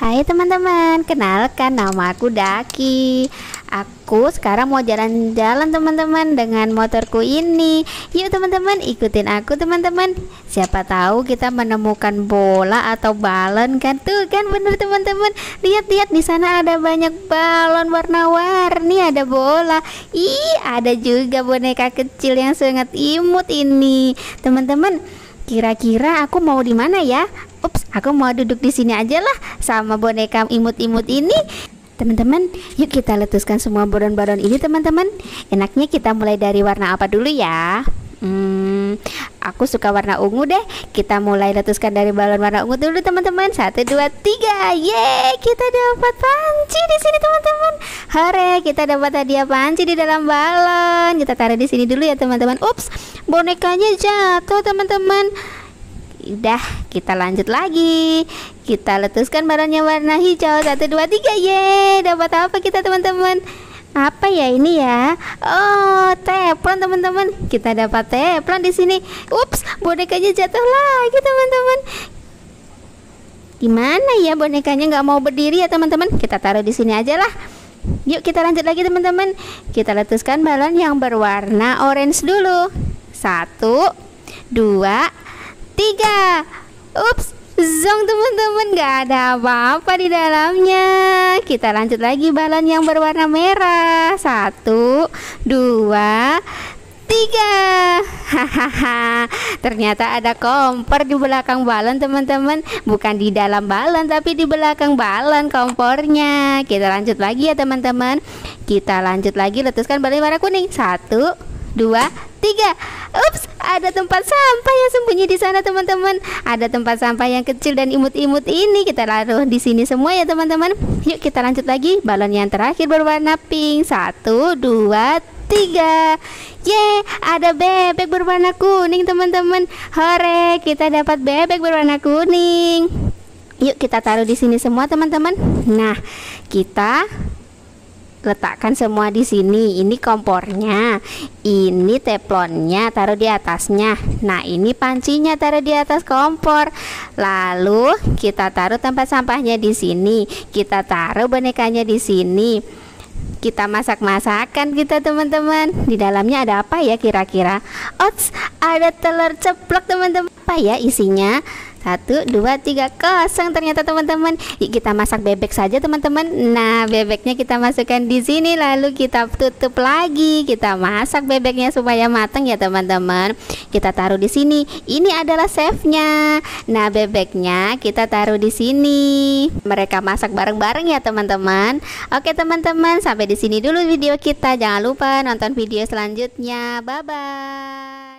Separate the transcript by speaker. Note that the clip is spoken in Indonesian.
Speaker 1: Hai teman-teman, kenalkan nama aku Daki. Aku sekarang mau jalan-jalan teman-teman dengan motorku ini. Yuk teman-teman, ikutin aku teman-teman. Siapa tahu kita menemukan bola atau balon kan? Tuh kan bener teman-teman. Lihat-lihat di sana ada banyak balon warna-warni, ada bola. Ih, ada juga boneka kecil yang sangat imut ini. Teman-teman, kira-kira aku mau di mana ya? Ups, aku mau duduk di sini aja lah sama boneka imut-imut ini. Teman-teman, yuk kita letuskan semua balon-balon ini teman-teman. Enaknya kita mulai dari warna apa dulu ya? Aku suka warna ungu deh. Kita mulai letuskan dari balon warna ungu dulu teman-teman. 1, 2, 3. Yeay, kita dapat panci di sini teman-teman. Hore, kita dapat hadiah panci di dalam balon. Kita taruh di sini dulu ya teman-teman. Ups, bonekanya jatuh teman-teman. Udah, kita lanjut lagi. Kita letuskan balonnya warna hijau. 1, 2, 3. Yeay, dapat apa kita teman-teman? Apa ya ini ya? Oh, teflon teman-teman. Kita dapat teflon di sini. Ups, bonekanya jatuh lagi teman-teman. Gimana ya bonekanya nggak mau berdiri ya teman-teman? Kita taruh di sini aja lah. Yuk kita lanjut lagi teman-teman. Kita letuskan balon yang berwarna orange dulu. 1, 2, 3. Ups, zong teman-teman, nggak ada apa-apa di dalamnya. Kita lanjut lagi balon yang berwarna merah. 1, 2, 3. Hahaha, ternyata ada kompor di belakang balon teman-teman. Bukan di dalam balon tapi di belakang balon kompornya. Kita lanjut lagi ya teman-teman. Kita lanjut lagi, letuskan balon warna kuning. 1, 2, 3. Ups, ada tempat sampah yang sembunyi di sana teman-teman. Ada tempat sampah yang kecil dan imut-imut ini. Kita taruh di sini semua ya teman-teman. Yuk kita lanjut lagi. Balon yang terakhir berwarna pink. 1, 2, 3. Yeay, ada bebek berwarna kuning teman-teman. Hore, kita dapat bebek berwarna kuning. Yuk kita taruh di sini semua teman-teman. Nah, kita letakkan semua di sini. Ini kompornya, ini teflonnya, taruh di atasnya. Nah, ini pancinya, taruh di atas kompor. Lalu kita taruh tempat sampahnya di sini. Kita taruh bonekanya di sini. Kita masak-masakan kita teman-teman. Di dalamnya ada apa ya kira-kira? Ots, ada telur ceplok teman-teman. Apa ya isinya? 1, 2, 3, kosong ternyata teman-teman. Yuk kita masak bebek saja teman-teman. Nah, bebeknya kita masukkan di sini, lalu kita tutup lagi. Kita masak bebeknya supaya matang ya teman-teman. Kita taruh di sini. Ini adalah chefnya. Nah, bebeknya kita taruh di sini. Mereka masak bareng-bareng ya teman-teman. Oke teman-teman, sampai di sini dulu video kita. Jangan lupa nonton video selanjutnya. Bye bye.